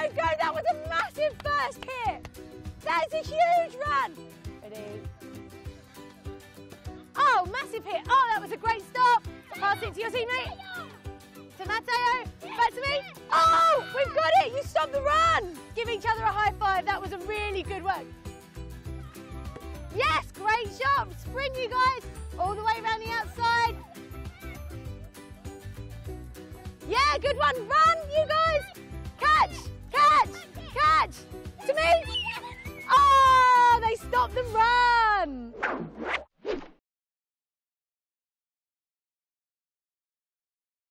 go. That was a massive first hit. That is a huge run. It is. Oh, massive hit. Oh, that was a great stop. Pass it to your teammate. To Matteo. Back to me. Oh, we've got it. You stopped the run. Give each other a high five. That was a really good work. Yes, great shot. Sprint, you guys. All the way around the outside. Yeah, good one. Run, you guys. Catch, catch, catch. To me. Oh, they stopped the run.